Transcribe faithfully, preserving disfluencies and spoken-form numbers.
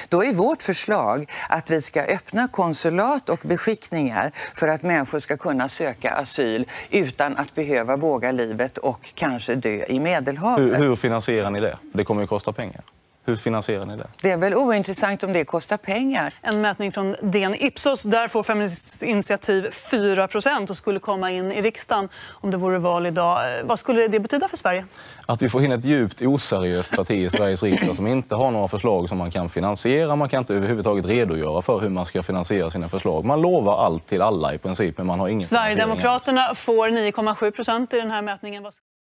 Då är vårt förslag att vi ska öppna konsulat och beskickningar för att människor ska kunna söka asyl utan att behöva våga livet och kanske dö i Medelhavet. Hur, hur finansierar ni det? Det kommer ju kosta pengar. Hur finansierar ni det? Det är väl ointressant om det kostar pengar. En mätning från D N Ipsos, där får Feministiskt initiativ fyra procent och skulle komma in i riksdagen om det vore val idag. Vad skulle det betyda för Sverige? Att vi får in ett djupt oseriöst parti i Sveriges riksdag som inte har några förslag som man kan finansiera. Man kan inte överhuvudtaget redogöra för hur man ska finansiera sina förslag. Man lovar allt till alla i princip, men man har ingen. Sverigedemokraterna får nio komma sju procent i den här mätningen.